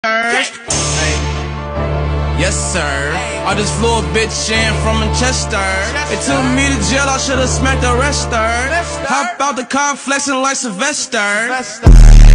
Hey. Yes, sir. I just flew a bitch in from Manchester. They took me to jail, I should've smacked the rest her. Hop out the car, flexing like Sylvester.